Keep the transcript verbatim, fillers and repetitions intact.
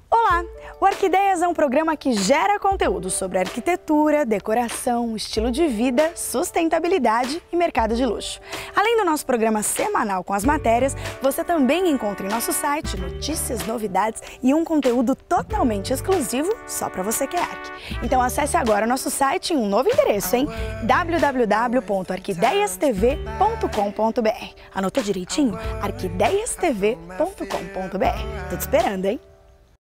Olá! O Arquideias é um programa que gera conteúdo sobre arquitetura, decoração, estilo de vida, sustentabilidade e mercado de luxo. Além do nosso programa semanal com as matérias, você também encontra em nosso site notícias, novidades e um conteúdo totalmente exclusivo só para você que é Arqui. Então acesse agora nosso site em um novo endereço, hein? w w w ponto arquideias t v ponto com ponto b r. Anotou direitinho? arquideias t v ponto com ponto b r. Tô te esperando, hein?